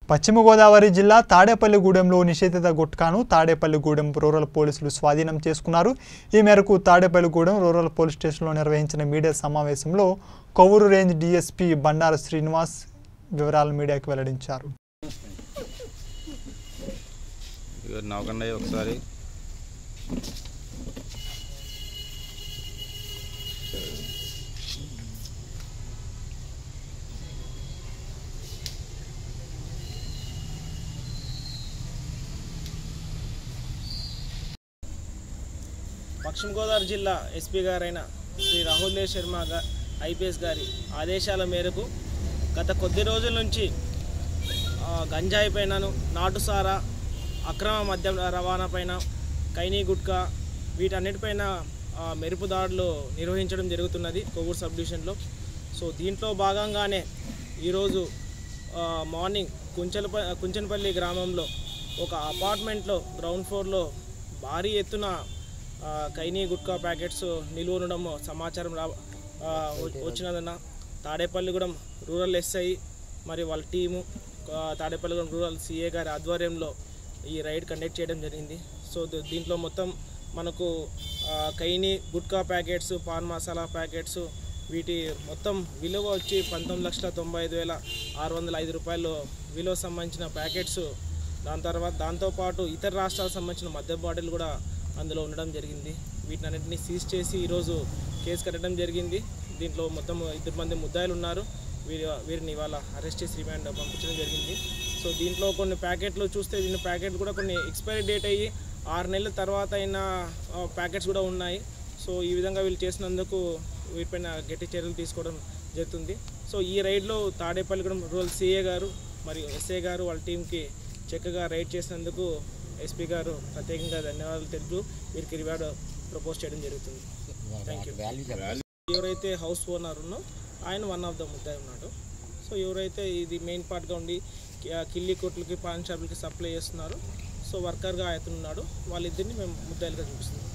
పశ్చిమ గోదావరి జిల్లా తాడేపల్లిగూడెంలో నిషేధిత గుట్కాను తాడేపల్లిగూడెం రూరల్ పోలీసులు స్వాధీనం చేసుకున్నారు. ఈ మేరకు తాడేపల్లిగూడెం రూరల్ పోలీస్ స్టేషన్లో నిర్వహించిన మీడియా సమావేశంలో కొవ్వూరు రేంజ్ డీఎస్పీ బండారు శ్రీనివాస్ వివరాలు మీడియాకు వెల్లడించారు. పశ్చిమ గోదావరి జిల్లా ఎస్పీ గారైన శ్రీ రాహుల్ శర్మ ఐపీఎస్ గారి ఆదేశాల మేరకు గత కొద్ది రోజుల నుంచి గంజాయి పైనను నాటుసారా అక్రమ మద్యం రవాణా పైన కైనీ గుట్కా వీటన్నిటిపైన మెరుపు దాడులు నిర్వహించడం జరుగుతున్నది కొవ్వూరు సబ్ డివిజన్లో. సో దీంట్లో భాగంగానే ఈరోజు మార్నింగ్ కుంచనపల్లి గ్రామంలో ఒక అపార్ట్మెంట్లో గ్రౌండ్ ఫ్లోర్లో భారీ ఎత్తున కైనీ గుట్కా ప్యాకెట్స్ నిల్వ ఉండడం సమాచారం వచ్చినదన్న తాడేపల్లిగూడెం రూరల్ ఎస్ఐ మరి వాళ్ళ టీము తాడేపల్లిగూడెం రూరల్ సిఏ గారి ఆధ్వర్యంలో ఈ రైడ్ కండక్ట్ చేయడం జరిగింది. సో దీంట్లో మొత్తం మనకు కైనీ గుట్కా ప్యాకెట్స్, పాన్ మసాలా ప్యాకెట్స్ వీటి మొత్తం విలువ వచ్చి 19,95,605 రూపాయలు విలువ సంబంధించిన ప్యాకెట్స్. దాంతోపాటు ఇతర రాష్ట్రాలకు సంబంధించిన మద్యం బాటిల్ కూడా అందులో ఉండడం జరిగింది. వీటినన్నింటినీ సీజ్ చేసి ఈరోజు కేసు కట్టడం జరిగింది. దీంట్లో మొత్తం 2 మంది ముద్దాయిలు ఉన్నారు. వీరిని ఇవాళ అరెస్ట్ చేసి రిమాండ్ పంపించడం జరిగింది. సో దీంట్లో కొన్ని ప్యాకెట్లు చూస్తే దీని ప్యాకెట్లు కూడా కొన్ని ఎక్స్పైరీ డేట్ అయ్యి 6 నెలల తర్వాత అయిన ప్యాకెట్స్ కూడా ఉన్నాయి. సో ఈ విధంగా వీళ్ళు చేసినందుకు వీటిపైన గట్టి చర్యలు తీసుకోవడం జరుగుతుంది. సో ఈ రైడ్లో తాడేపల్లిగూడెం రూరల్ సిఏ గారు మరియు ఎస్ఐ గారు వాళ్ళ టీంకి చక్కగా రైడ్ చేసినందుకు ఎస్పీ గారు ప్రత్యేకంగా ధన్యవాదాలు తెలుపుతూ వీరికి రివార్డ్ ప్రపోజ్ చేయడం జరుగుతుంది. Thank you. ఎవరైతే హౌస్ ఓనర్ ఉన్నో ఆయన వన్ ఆఫ్ ద ముద్దాయి ఉన్నాడు. సో ఎవరైతే ఇది మెయిన్ పార్ట్గా ఉండి కిల్లి కొట్లకి పాన్ షాపులకి సప్లై చేస్తున్నారు, సో వర్కర్గా అతను ఉన్నాడు. వాళ్ళిద్దరిని మేము ముద్దాయిలుగా చూపిస్తున్నాం.